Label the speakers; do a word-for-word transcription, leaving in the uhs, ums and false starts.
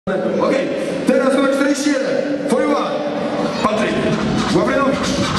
Speaker 1: Okej, okay. Teraz numer czterdzieści jeden. Forty one. Patryk. Łapie nogi.